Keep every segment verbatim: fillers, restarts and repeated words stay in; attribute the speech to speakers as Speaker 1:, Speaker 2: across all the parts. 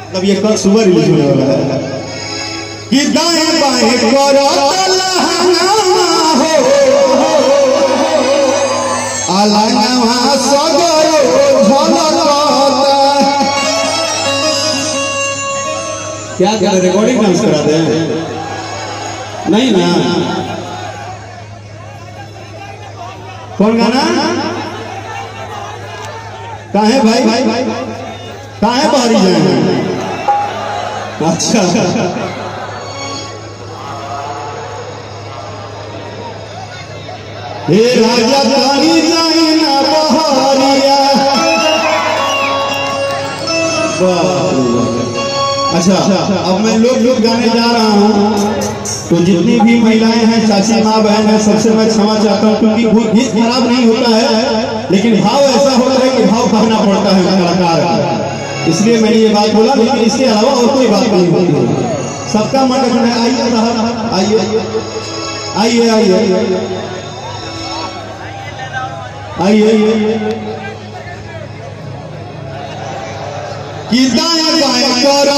Speaker 1: अब ये कल सुबह रिलीज होने वाला है कि दाएं बाएं करो हो अलगवा सगरो झलकता। क्या कर रहे रिकॉर्डिंग डांस करा दे नहीं ना? कौन गाना कहाँ है भाई? भाई भाई कहाँ है? बाहरी जाए। अच्छा हे राजा बाहरी जाए ना बहारिया। अच्छा अब मैं लोग लोग गाने जा रहा हूँ, तो जितनी भी महिलाएं हैं, चाची माँ बहन है, सबसे मैं क्षमा चाहता हूँ, क्योंकि गीत खराब नहीं होता है, लेकिन भाव ऐसा होता है कि भाव कहना पड़ता है कलाकार, इसलिए मैंने ये बात बोला। लेकिन इसके अलावा और कोई बात नहीं होती है। सबका मन रखना है। आइए साहब, आइए आइए आइए आइए कि दाएं बाएं करो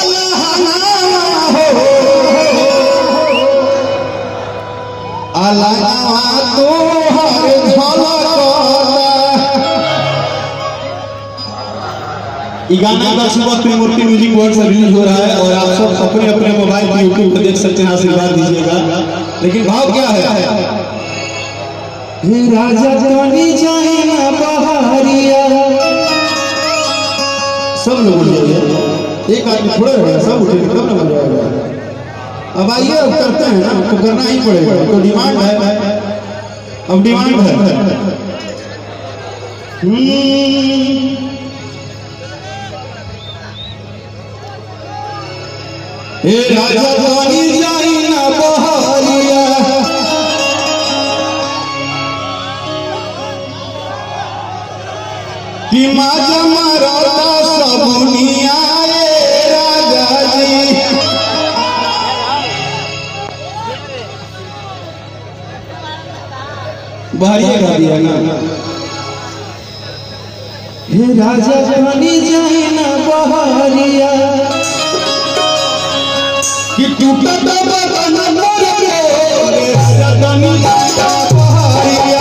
Speaker 1: अलगवा तोहर झलकता। ये गाना का सुबह त्रिमूर्ति म्यूजिक वर्ल्ड से रिलीज हो रहा है और आप सब अपने अपने मोबाइल पर यूट्यूब पर देख सकते हैं, आशीर्वाद दीजिएगा। लेकिन भाव क्या है? राजा जानी जाए ना बहारिया। सब लोग बोल जाइए, एक आदमी थोड़े रहेगा, सब उठेंगे तब ना बन जाएगा। अब आइए, अब करते हैं ना, तो करना ही पड़ेगा, तो डिमांड है, अब डिमांड है। हे राजा जानी जाए ना बहारिया, कि माजा मरता सबुनिया राजा जी। बहारिया गा दिया ना। हे राजा जानी जाए ना बहारिया, कि टूटा बदन मोरे राजा जानी जाए ना बहारिया।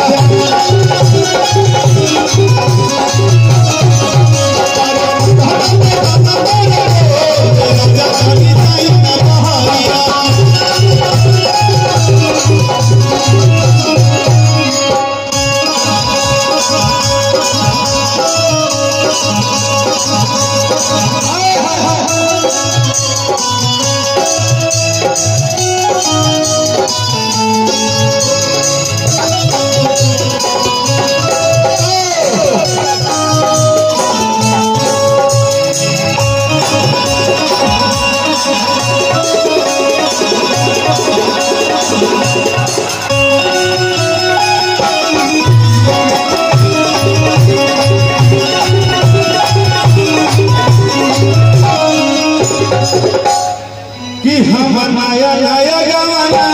Speaker 1: कि हम नया नया गवाना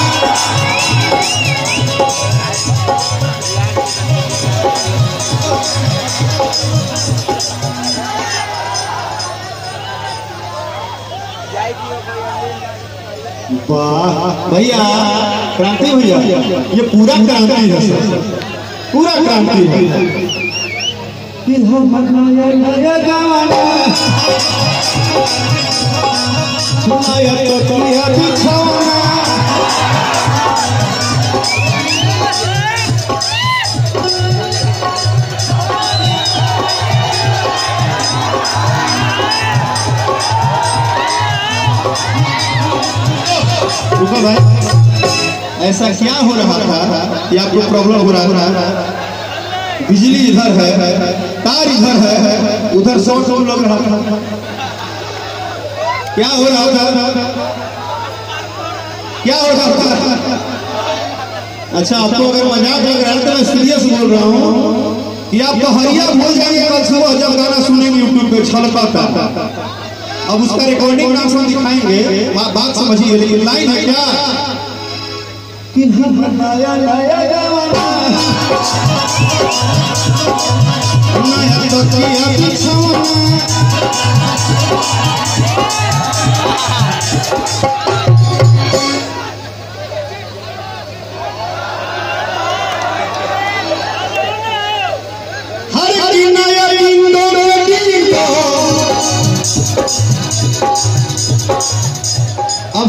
Speaker 1: वाह भैया, क्रांति भैया, ये पूरा क्रांति है सर, पूरा क्रांति है। कि हम नया नया गवाना माया तो किया बिछौना, रुको भाई, ऐसा क्या हो रहा था कि आपको प्रॉब्लम हो रहा था? बिजली इधर है, तार इधर है, उधर सौ सौ लग रहा था, क्या हो रहा था? क्या हो रहा था? अच्छा, आपको अगर मजाक लग रहा है तो मैं सीरियस बोल रहा हूँ कि आप बहारिया भूल जाइए। कल सुबह जब गाना सुनेंगे यूट्यूब पे छलकता, अब उसका रिकॉर्डिंग डांस हम दिखाएंगे, बात समझिए। लेकिन लाइन है क्या कि हम नया नया गाना नया तो किया बिछौना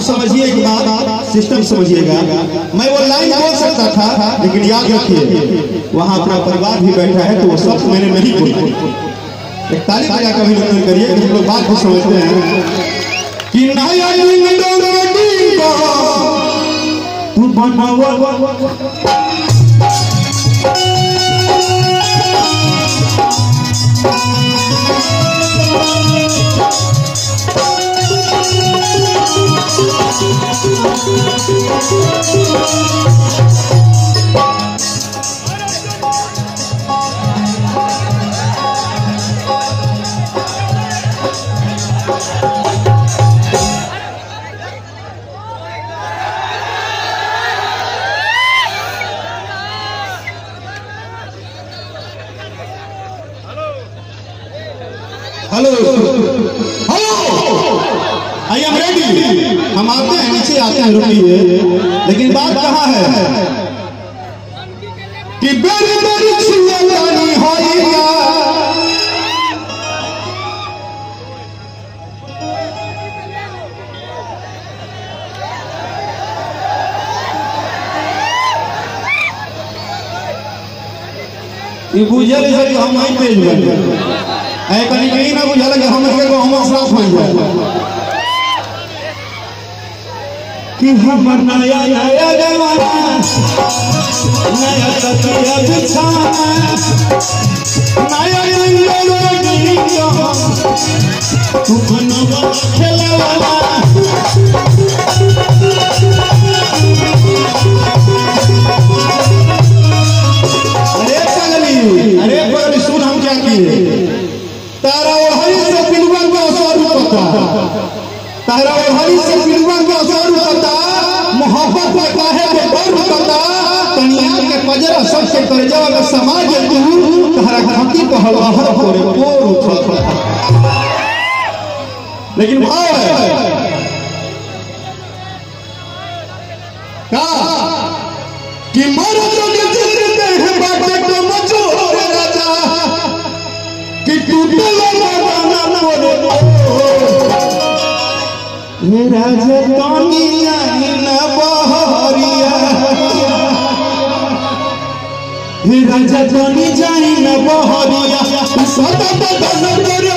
Speaker 1: समझिए एक बात, सिस्टम समझिएगा। मैं वो लाइन बोल सकता था, लेकिन याद रखिए वहां अपना परिवार भी बैठा है, तो वो सब मैंने नहीं बोला। एक ताली बजा कर अभिनंदन करिए, हम लोग बात को समझते हैं कि नया तू बनावा hello hello I am ready. हम आते हैं, नीचे आते हैं, रुकिए। लेकिन बात कहाँ है कि बेरी बेरी छुआनी होइया ये बुझल से हम आई पेज बन ऐ कहीं कहीं ना बुझा लगे हम के को हम साफ हो जाए कि हम नया नया जमाना नया तकिया बिछाना नया रंग तू बनवा खेलवाना। अरे पगली अरे पगली सुन, हम क्या किए तारा ओढ़ी से पिलवा का असर होता, तारा ओढ़ी से पिलवा का असर होता, मोहब्बत में काहे के डर होता, तनिया के पजरा सबसे करजा में समाज तू तारा घाटी को हलवाहर करे बोर उठता। लेकिन भाव है का कि मर जो जिंदे हैं बाटे को मजोर राजा कि टूटे लगाना मोरे मेरा जतनिया न बहरिया मेरा जतनी जाई न बहरिया सदा बदन करे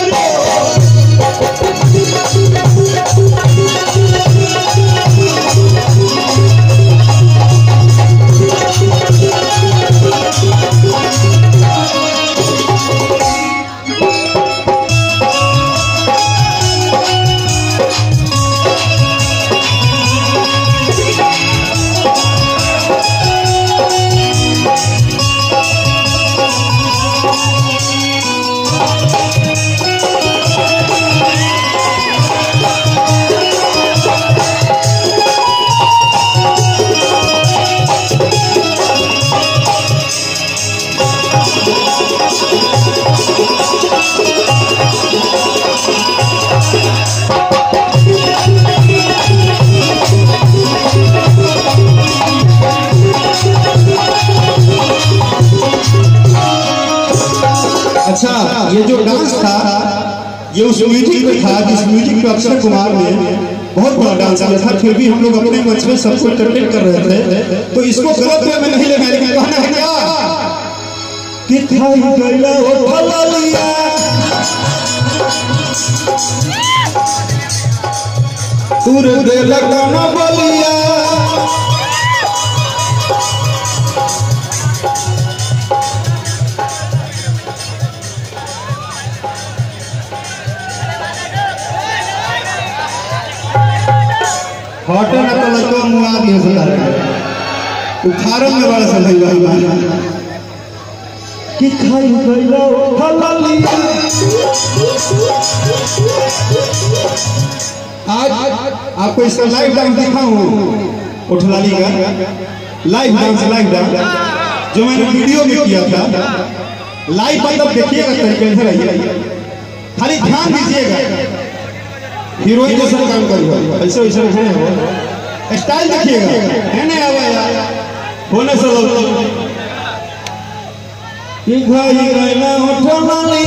Speaker 1: अच्छा, ये जो डांस था ये उस म्यूजिक में था जिस म्यूजिक पे अक्षय कुमार ने बहुत बड़ा डांस किया था, फिर भी हम लोग अपने मंच में सबको एंटरटेन कर रहे थे, तो इसको गलत वे में नहीं लेना है। लेकिन कहना है क्या कि थाई गैला ओ फलालिया तुर दे लगाना बलिया हॉटल ना तो लगो मुआ दिए सुधार उखारम में बड़ा सा भाई भाई भाई कि खाई गइला फलालिया। आज आपको इसका लाइव डांस दिखाऊं, उठलाली का लाइव डांस लाइव डांस जो मैंने वीडियो में किया था। लाइव मतलब देखिएगा तरीके से रहिए, खाली ध्यान दीजिएगा, हीरोइन जैसा काम करिए, ऐसे वैसे नहीं हो, स्टाइल देखिएगा है ना आवा होने से लोग कि भाई गइला उठलाली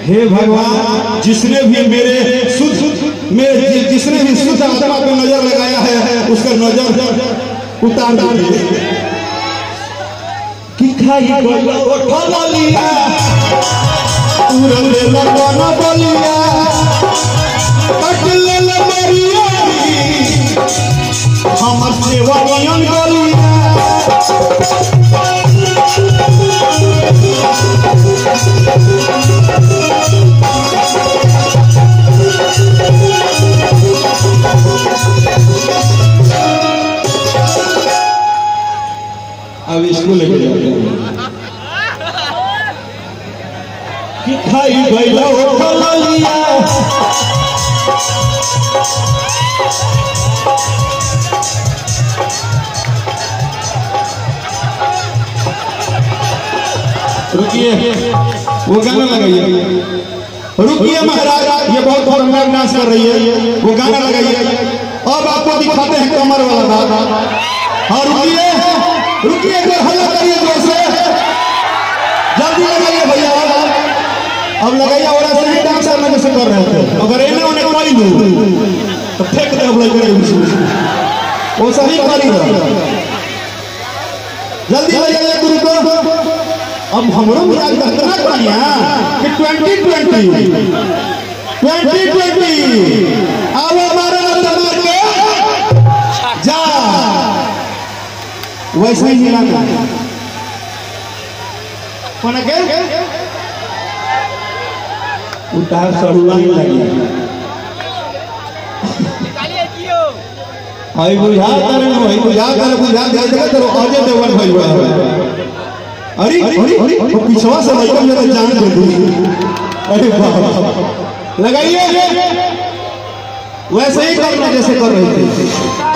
Speaker 1: हे भगवान, जिसने भी मेरे शुद्ध मेरे जिसने भी शुद्ध आत्मा पे नजर लगाया है उसका नजर उतार दीजिए। कि खाई गइला उठा लिया उड़ले लगना बोलिया कटले मरिया हमर सेवा नियन बोलिया। अब इसको लेके जाते हैं कि खाई गइला उठा लिया रुकिए, वो गाना लगाइए। रुकिए महाराज, ये बहुत खतरनाक डांस कर रही है, वो गाना लगाइए। अब आपको दिखाते हैं कमर वाला बात। हाँ रुकिए रुकिए, हल्ला करिए जोर से, जल्दी लगाइए भैया। अब लगाइए, और ऐसे ही डांस करना जैसे कर रहे थे। अगर इन्हें उन्हें कोई नहीं तो फेंक दे, अब लगे वो सही करी जल्दी लगाइए गुरु को। अब हमरो मिजाज कहना चाहिए कि ट्वेंटी ट्वेंटी ट्वेंटी ट्वेंटी अब हमारा मार के जा वैसे ही हिलाना कौन के उतार सड़ुआ ही लगी आई बुझा करे भाई, बुझा करे बुझा दे दे तो अजय देवगन भाई बा। अरे अरे वो पिछवा से लड़का मेरा जान दे दी। अरे वाह, लगाइए वैसे ही करना जैसे कर रहे थे।